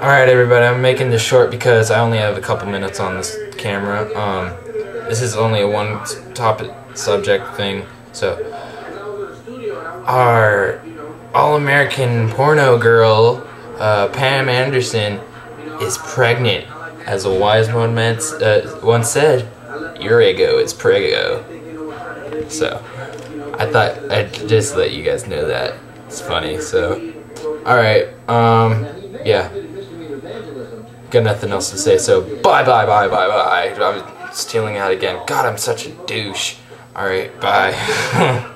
Alright everybody, I'm making this short because I only have a couple minutes on this camera. This is only a one topic subject thing. So, our all-American porno girl, Pam Anderson, is pregnant. As a wise man once said, your eggo is preggo. So, I thought I'd just let you guys know that. It's funny, so. Alright, yeah. Got nothing else to say, so bye. I'm stealing out again. God, I'm such a douche. Alright, bye.